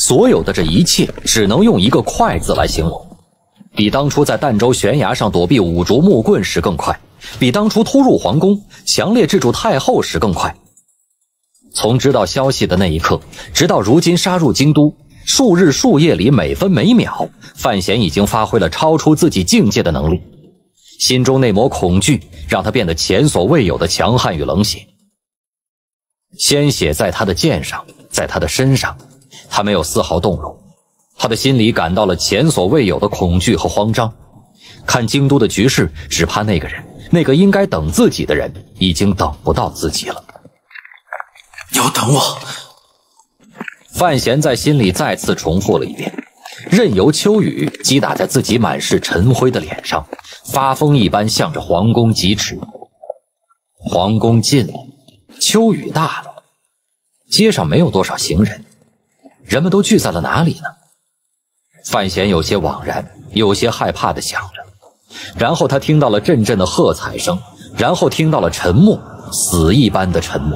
所有的这一切只能用一个快字来形容，比当初在儋州悬崖上躲避五竹木棍时更快，比当初突入皇宫强烈制住太后时更快。从知道消息的那一刻，直到如今杀入京都，数日数夜里每分每秒，范闲已经发挥了超出自己境界的能力。心中那抹恐惧让他变得前所未有的强悍与冷血。鲜血在他的剑上，在他的身上，他没有丝毫动容。他的心里感到了前所未有的恐惧和慌张。看京都的局势，只怕那个人，那个应该等自己的人，已经等不到自己了。 要等我。 范闲在心里再次重复了一遍，任由秋雨击打在自己满是尘灰的脸上，发疯一般向着皇宫疾驰。皇宫近了，秋雨大了，街上没有多少行人，人们都聚在了哪里呢？范闲有些惘然，有些害怕地想着，然后他听到了阵阵的喝彩声，然后听到了沉默，死一般的沉默。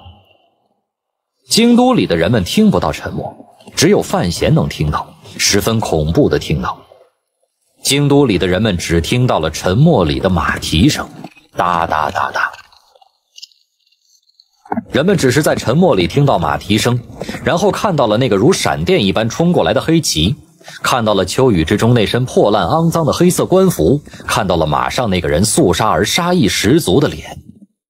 京都里的人们听不到沉默，只有范闲能听到，十分恐怖地听到。京都里的人们只听到了沉默里的马蹄声，哒哒哒哒。人们只是在沉默里听到马蹄声，然后看到了那个如闪电一般冲过来的黑旗，看到了秋雨之中那身破烂肮脏的黑色官服，看到了马上那个人肃杀而杀意十足的脸。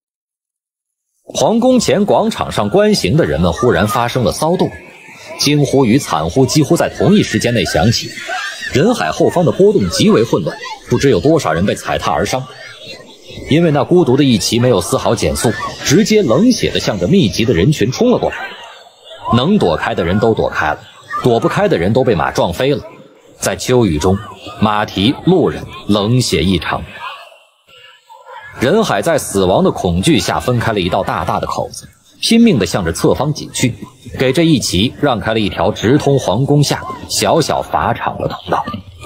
皇宫前广场上观行的人们忽然发生了骚动，惊呼与惨呼几乎在同一时间内响起，人海后方的波动极为混乱，不知有多少人被踩踏而伤。因为那孤独的一骑没有丝毫减速，直接冷血地向着密集的人群冲了过来。能躲开的人都躲开了，躲不开的人都被马撞飞了。在秋雨中，马蹄、路人冷血异常。人海在死亡的恐惧下分开了一道大大的口子，拼命地向着侧方挤去，给这一骑让开了一条直通皇宫下小小法场的通道。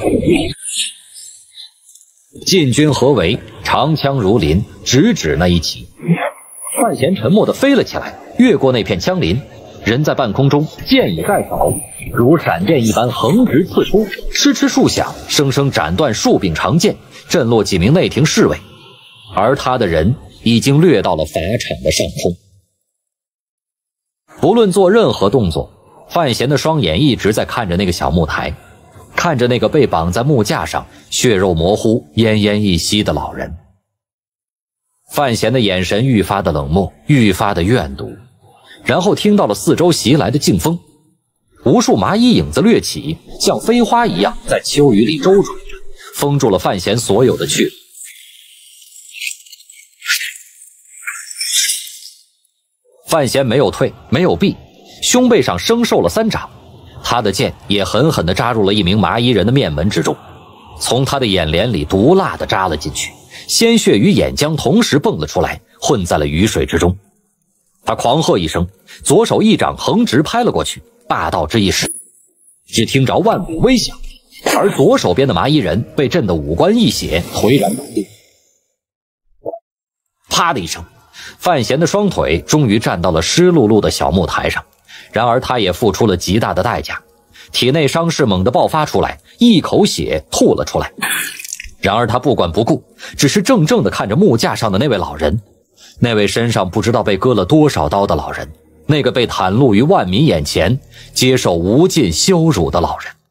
禁军合围，长枪如林，直指那一骑。范闲沉默地飞了起来，越过那片枪林，人在半空中，剑已在手，如闪电一般横直刺出，哧哧数响，生生斩断数柄长剑，震落几名内廷侍卫。而他的人已经掠到了法场的上空。不论做任何动作，范闲的双眼一直在看着那个小木台，看着那个被绑在木架上血肉模糊奄奄一息的老人。范闲的眼神愈发的冷漠，愈发的怨毒，然后听到了四周袭来的劲风，无数麻衣影子掠起，像飞花一样在秋雨里周转着，封住了范闲所有的去路。范闲没有退，没有避，胸背上生受了3掌，他的剑也狠狠地扎入了一名麻衣人的面门之中，从他的眼帘里毒辣地扎了进去，鲜血与眼浆同时迸了出来，混在了雨水之中。他狂喝一声，左手一掌横直拍了过去，霸道之一使，只听着万古微响，而左手边的麻衣人被震得五官溢血，颓然倒地。啪的一声，范闲的双腿终于站到了湿漉漉的小木台上，然而他也付出了极大的代价，体内伤势猛地爆发出来，一口血吐了出来。然而他不管不顾，只是怔怔地看着木架上的那位老人，那位身上不知道被割了多少刀的老人，那个被袒露于万民眼前接受无尽羞辱的老人。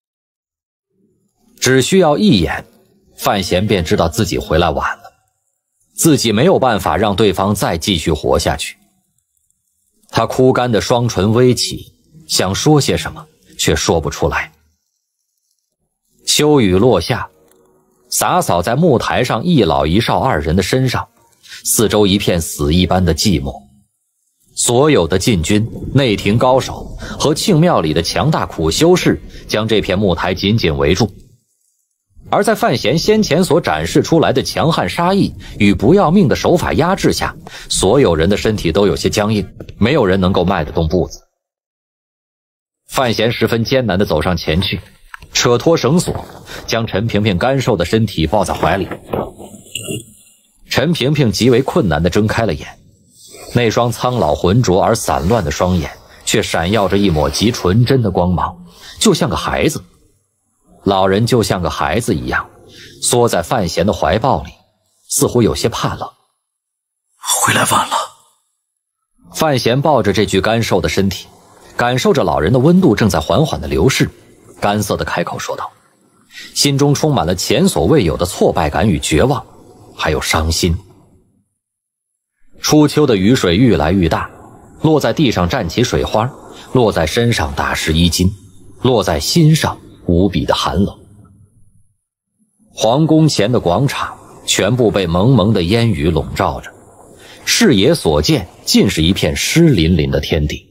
只需要一眼，范闲便知道自己回来晚了，自己没有办法让对方再继续活下去。他枯干的双唇微起，想说些什么，却说不出来。秋雨落下，洒扫在木台上一老一少2人的身上，四周一片死一般的寂寞。所有的禁军、内廷高手和庆庙里的强大苦修士将这片木台紧紧围住。而在范闲先前所展示出来的强悍杀意与不要命的手法压制下，所有人的身体都有些僵硬，没有人能够迈得动步子。范闲十分艰难地走上前去，扯脱绳索，将陈萍萍干瘦的身体抱在怀里。陈萍萍极为困难地睁开了眼，那双苍老浑浊而散乱的双眼却闪耀着一抹极纯真的光芒，就像个孩子。老人就像个孩子一样，缩在范闲的怀抱里，似乎有些怕冷。 回来晚了。 范闲抱着这具干瘦的身体，感受着老人的温度正在缓缓地流逝，干涩地开口说道，心中充满了前所未有的挫败感与绝望，还有伤心。初秋的雨水愈来愈大，落在地上溅起水花，落在身上打湿衣襟，落在心上无比的寒冷。皇宫前的广场全部被蒙蒙的烟雨笼罩着，视野所见尽是一片湿淋淋的天地。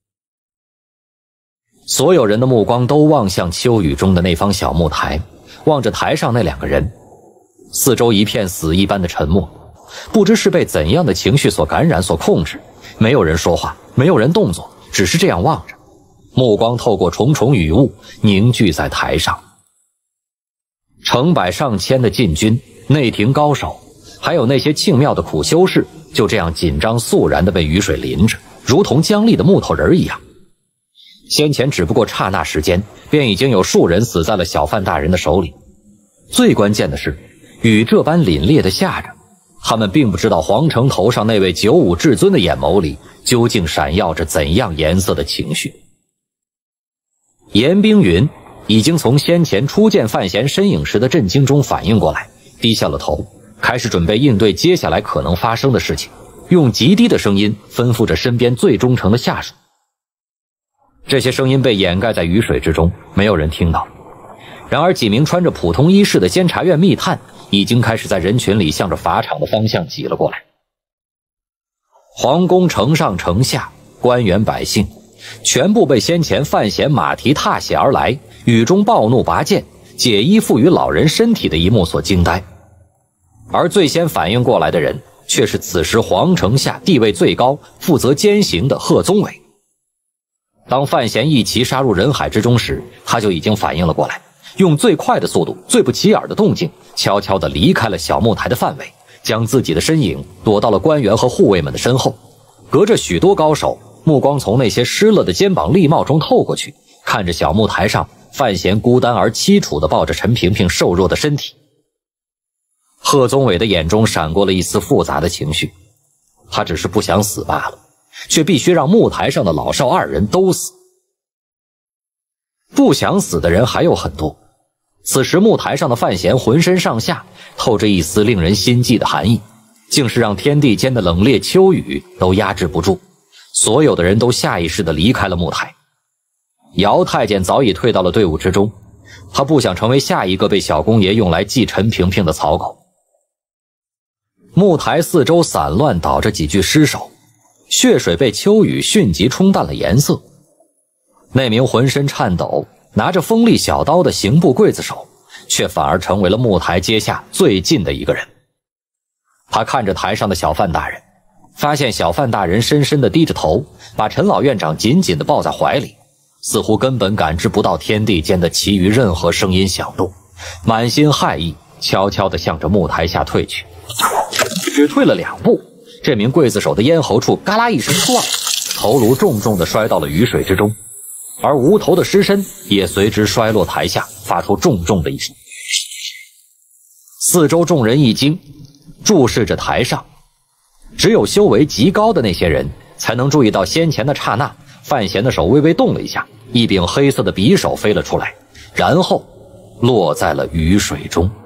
所有人的目光都望向秋雨中的那方小木台，望着台上那两个人。四周一片死一般的沉默，不知是被怎样的情绪所感染所控制，没有人说话，没有人动作，只是这样望着，目光透过重重雨雾凝聚在台上。成百上千的禁军、内廷高手，还有那些庆庙的苦修士，就这样紧张肃然地被雨水淋着，如同僵立的木头人一样。先前只不过刹那时间，便已经有数人死在了小范大人的手里。最关键的是，雨这般凛冽地下着，他们并不知道皇城头上那位九五至尊的眼眸里究竟闪耀着怎样颜色的情绪。严冰云已经从先前初见范闲身影时的震惊中反应过来，低下了头，开始准备应对接下来可能发生的事情，用极低的声音吩咐着身边最忠诚的下属。这些声音被掩盖在雨水之中，没有人听到。然而几名穿着普通衣饰的监察院密探已经开始在人群里向着法场的方向挤了过来。皇宫城上城下，官员百姓全部被先前范闲马蹄踏血而来，雨中暴怒拔剑，解衣赋予老人身体的一幕所惊呆。而最先反应过来的人，却是此时皇城下地位最高、负责监刑的贺宗纬。当范闲一骑杀入人海之中时，他就已经反应了过来，用最快的速度、最不起眼的动静，悄悄地离开了小木台的范围，将自己的身影躲到了官员和护卫们的身后。隔着许多高手，目光从那些湿了的肩膀笠帽中透过去，看着小木台上范闲孤单而凄楚地抱着陈萍萍瘦弱的身体。贺宗纬的眼中闪过了一丝复杂的情绪，他只是不想死罢了，却必须让木台上的老少二人都死。不想死的人还有很多，此时木台上的范闲浑身上下透着一丝令人心悸的寒意，竟是让天地间的冷冽秋雨都压制不住，所有的人都下意识地离开了木台。姚太监早已退到了队伍之中，他不想成为下一个被小公爷用来祭陈萍萍的草狗。木台四周散乱倒着几具尸首，血水被秋雨迅即冲淡了颜色。那名浑身颤抖拿着锋利小刀的刑部刽子手，却反而成为了木台阶下最近的一个人。他看着台上的小范大人，发现小范大人深深地低着头，把陈老院长紧紧地抱在怀里，似乎根本感知不到天地间的其余任何声音响动，满心骇意，悄悄地向着木台下退去。只退了2步，这名刽子手的咽喉处嘎啦一声断，头颅重重地摔到了雨水之中，而无头的尸身也随之摔落台下，发出重重的一声。四周众人一惊，注视着台上，只有修为极高的那些人才能注意到先前的刹那，范闲的手微微动了一下，一柄黑色的匕首飞了出来，然后落在了雨水中。